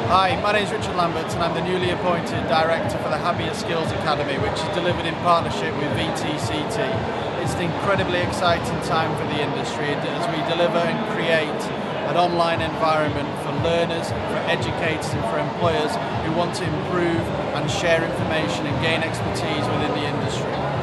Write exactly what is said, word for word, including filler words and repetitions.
Hi, my name is Richard Lambert and I'm the newly appointed Director for the Habia Skills Academy, which is delivered in partnership with V T C T. It's an incredibly exciting time for the industry as we deliver and create an online environment for learners, for educators and for employers who want to improve and share information and gain expertise within the industry.